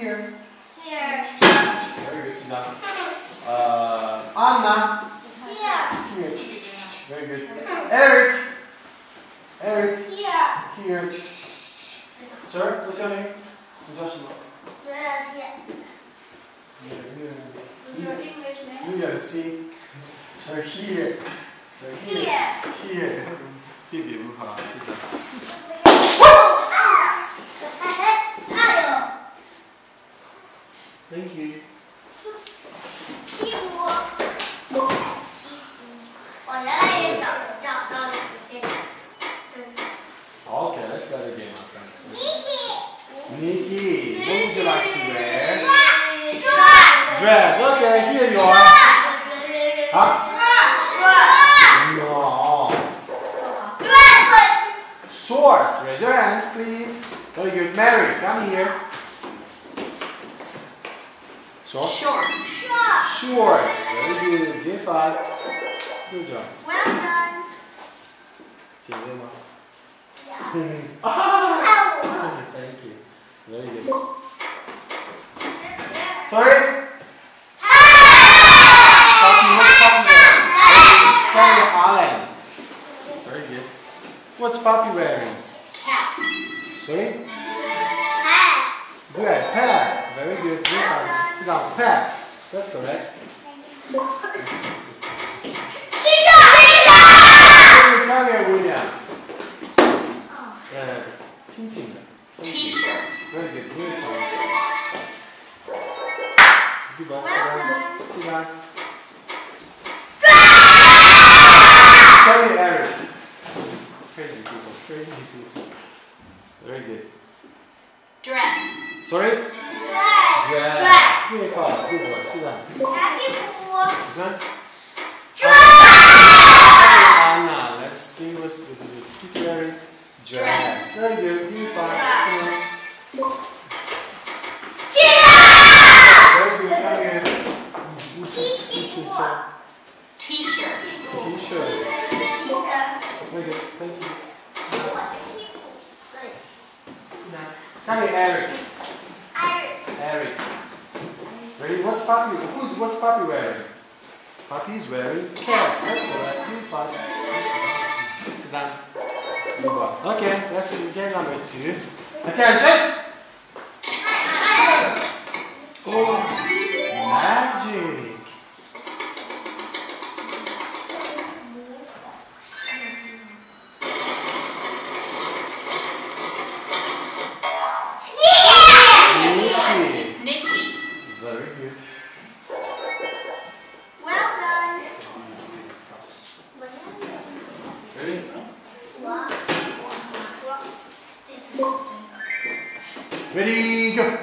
here. Here. Very good. Sit down. Anna. Here. Here. Very good. Eric. Eric. Here. Here. Sir, what's your name? Yes. What's your English name? You see. So here. So here. Here. Phoebe, sit down. Thank you. Okay, let's go again, my friends. Nikki, what would you like to wear? Dress. Okay, here you are. Huh? No. Shorts. Raise your hands, please. Very good. Mary, come here. Shorts. Shorts. Very good. Give 5. Good job. Well done. Thank you. Very good. Sorry? Allen. Very good. What's Poppy wearing? Cap. Sorry? Good. Pat. Very good. Sit down. Pat. That's correct. Come here, William. T-shirt. Very good. Beautiful. Good luck. Sit down. Tell me, Eric. Crazy people. Very good. Dress. Sorry? Dress. Good boy. Sit down. Anna, let's see what's keep wearing. Dress. Very good. Very good. Come here. T-shirt. Very good. Thank you. Come here, Eric. Eric. Ready? What's Poppy wearing? Poppy's wearing cap. That's correct. Good fun. Sit down. Good boy. Okay, let's do again number 2. Attention! Oh, magic! Nikki. Very good. Well done. Ready? Ready, go!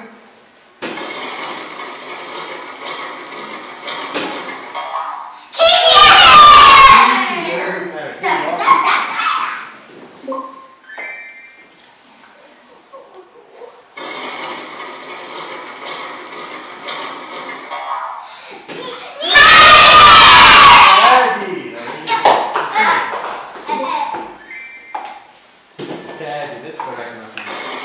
Tazzy, that's correct enough.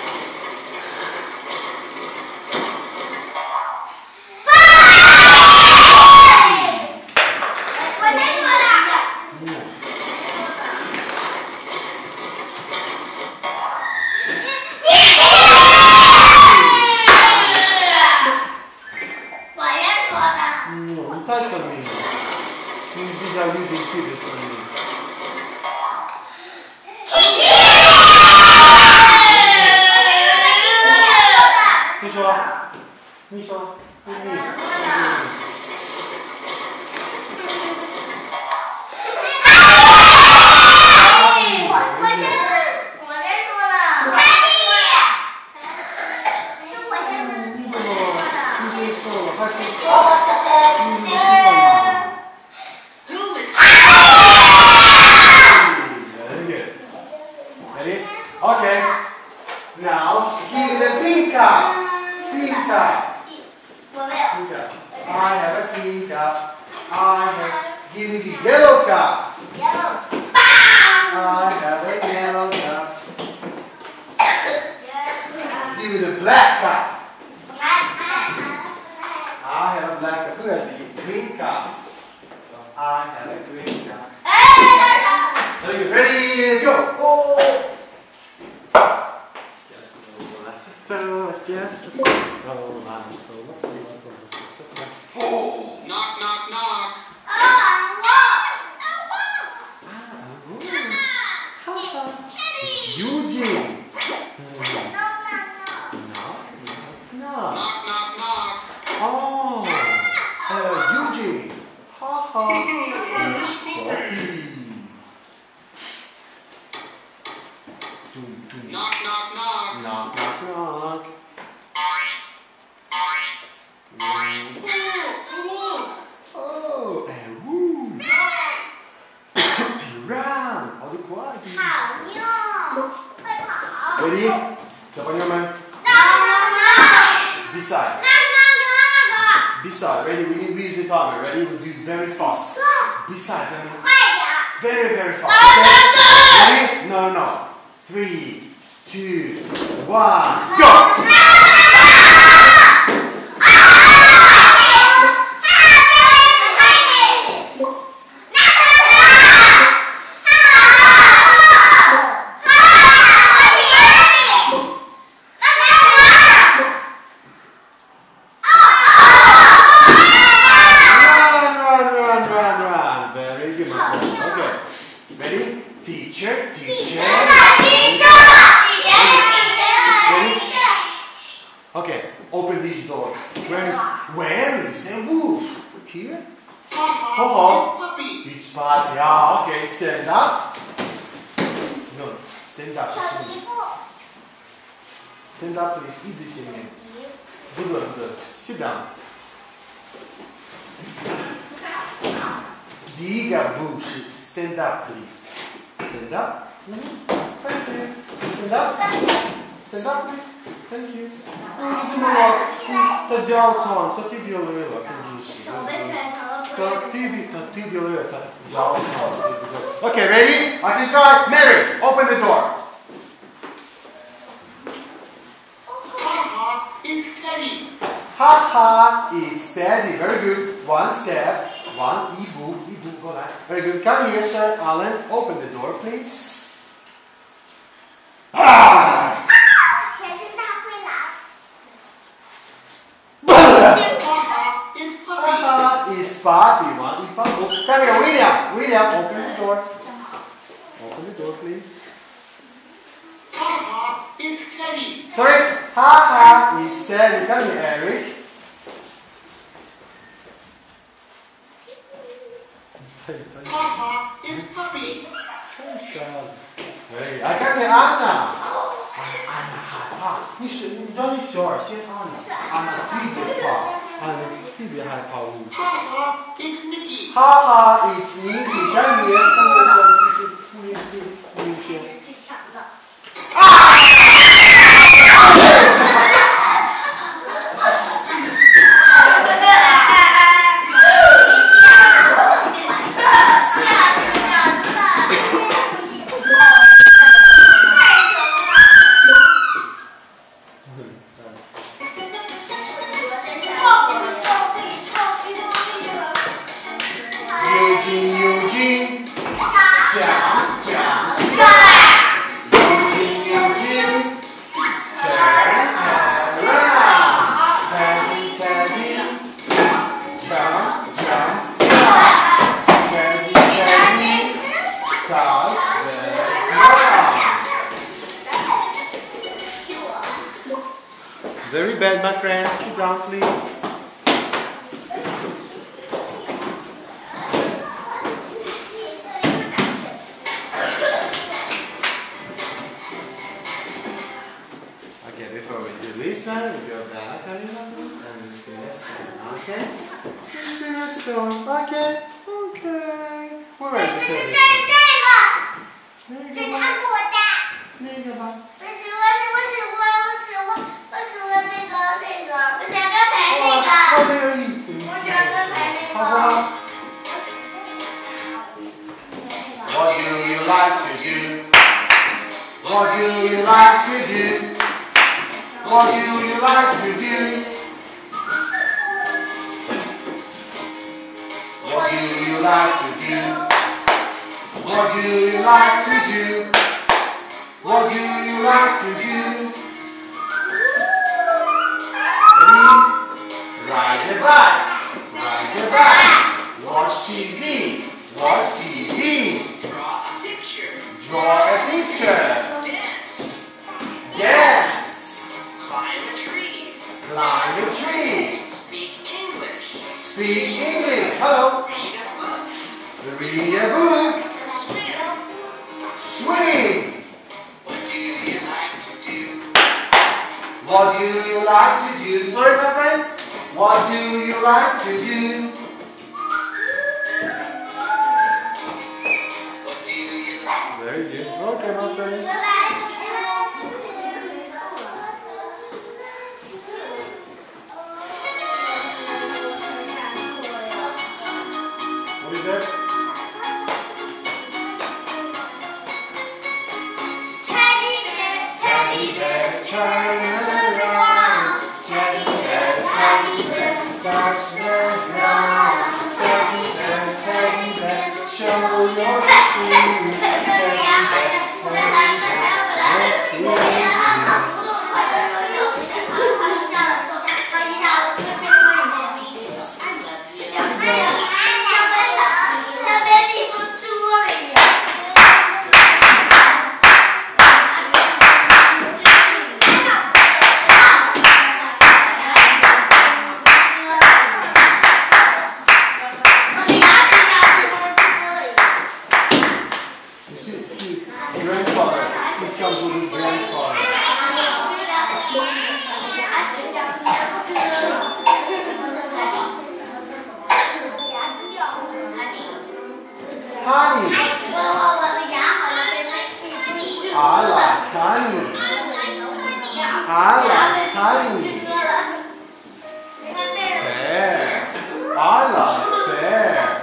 Touch on me. These are using cubes on me.你说，Ready? Okay. Now, give the pink cup. Pink cup. I have a pink cup. Give me the yellow cup. I have a yellow cup. Give me the black cup. black. Who has the green car? So I have a green car. Very good. Ready? Go. Oh. Oh. Knock, knock, knock. It's Eugene. Knock, knock, knock. Oh, Eugene. Ha ha. It's Bobby. Knock, knock, knock. Knock, knock, knock. Oh, and woo. And run. 好的快点。Ready? 小朋友们。Beside. Beside. Ready? We need to use the timer. Ready? We'll do very fast. Beside. Very, very fast. Okay? Ready? No, no, no. 3, 2, 1, go! Teacher, teacher. Ready? Okay, open this door. Where is the wolf? Here? Oh, it's Papi. Yeah, okay, stand up. No, stand up. Stand up, please. Easy singing. Good, good. Sit down. Diga, Bush. Stand up, please. Stand up. Thank you. Stand up. Stand up, please. Thank you. Okay, ready? I can try. Mary, open the door. It's steady. Ha ha, it's steady. Very good. One step. One, Ibu, go on. Very good. Come here, Sir Alan. Open the door, please. Ah! It's Papi. One, Ibu. Come here, William. William, open the door. Open the door, please. It's steady. Sorry. Ha ha, it's steady. Come here, Eric. It's Puppy. Very. I come here, Anna. Anna,害怕。你让你小点先Anna特别怕，Anna特别害怕雾。 It's Nicky. 哈哈 ，It's Nicky。come here，不明显。啊！Very bad, my friends. Sit down, please. Okay, before we do this one, we go back a little bit and we sing a song, okay? We sing a song, okay? Okay. Where is the favorite song? What do you like to do? What do you like to do? What do you like to do? like to do? What do you like to do? What do you like to do? Ready? Ride a bike. Ride a bike. Watch TV. Watch TV. Draw a picture. Draw a picture. Dance. Dance. Climb a tree. Climb a tree. Speak English. Speak English. Hello. Read a book. Read a book. Swim. Swim. What do you like to do? What do you like to do? Sorry, my friends. What do you like to do? What do you like? Very good. Okay, my friends. What is that? Teddy bear, turn around. Teddy bear, touch the ground. Teddy bear, show your shoes. Teddy bear, you see, grandfather, he comes with his grandfather. Honey. I like honey. I like honey. Pear. I like pear.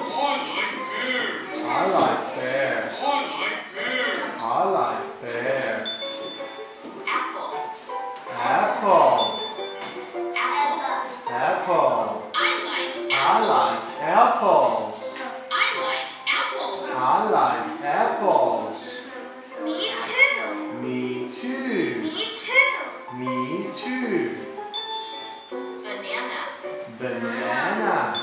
I like pear. I like pear. Apple. Apple. Apple. I like apples. I like apples. Me too. Me too. Me too. Me too. Banana. Banana.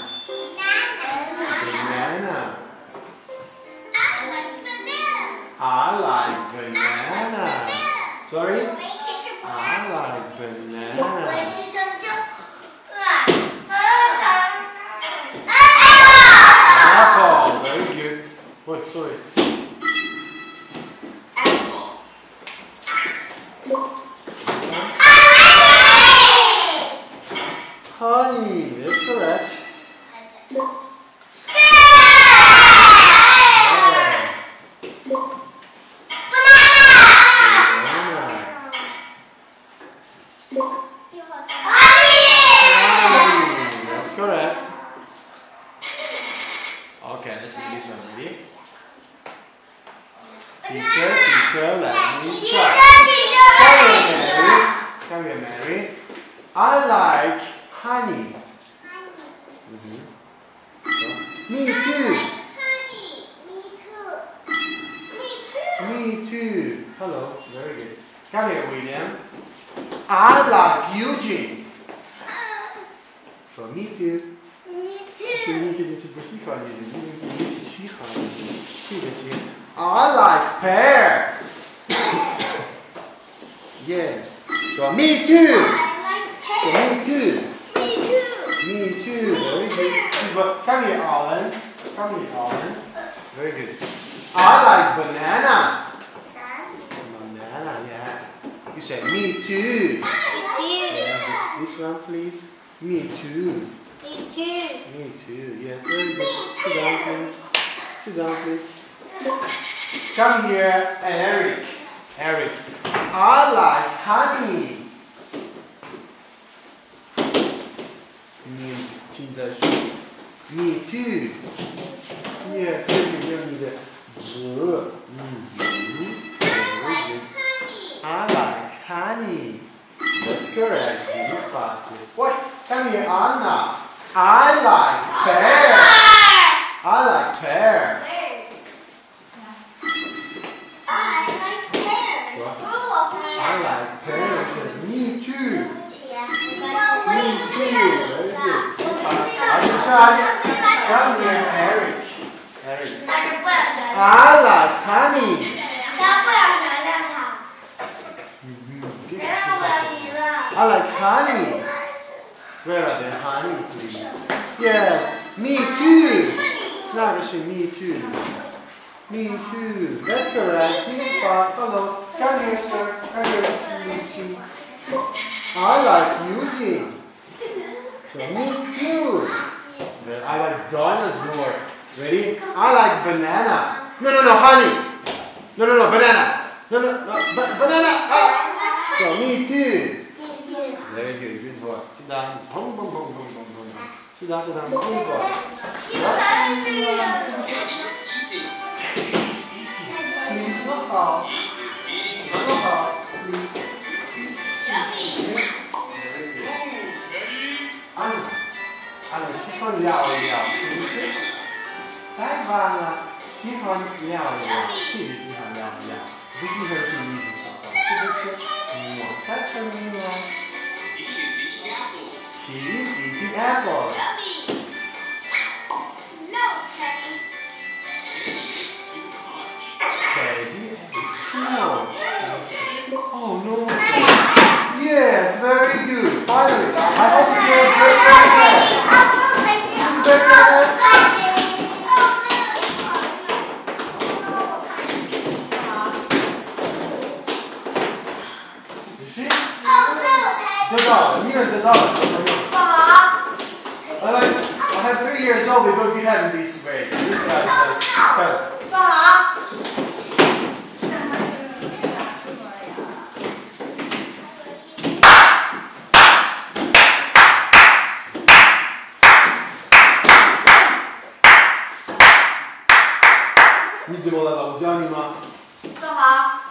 Banana. I like banana. I like bananas. Sorry? I like bananas. Apple. Very good. Oh, sorry. Apple. Honey. That's correct. Yeah. That's correct. Okay, let's do this one. Ready? Teacher, let me try. Come here, Mary. I like honey. Me too. Me too. Hello, very good. Come here, William. I like Eugene. For me too. I like pear. Yes. So me too. So me too. Me too. Very good. Come here, Alan. Come here, Alan. Very good. I like banana. Banana, yes. You said me too. Yeah, this one, please. Me too. Me too. Yes, very good. Sit down, please. Sit down, please. Come here, Eric. Eric. I like honey. Me too. Yes, I like honey. That's correct. You practice. What? Come here, Anna. I like pear. I like pear. I like pear. Me too. Me too. Very good. I should try. Come here, Eric. Eric. I like honey. I like honey. Where are the honey, please? Yes, me too. No, actually, me too. Me too. That's correct. Hello. Come here, sir. Come here, Lucy. I like Eugene. So me too. Then I like dinosaur. Ready? I like banana. No, honey. No, banana. No, banana. So me too. Very good. Good boy. Sit down. Sit down. Good boy. Please, not hard. Not hard. Please.安妮喜欢聊一聊，是不是？太棒了，喜欢聊一聊，特别喜欢聊一聊，不喜欢听你说话，是不是？太聪明了。He is eating apples. No, Teddy. Teddy, too much. Oh no. Yes, very good. Finally, I hope you did very good. You see? 得到了，你也得到了，小朋友。I have 3 years old. They don't be having these grades. This guy's like, okay. 你怎么了？我教你吗？ 坐好。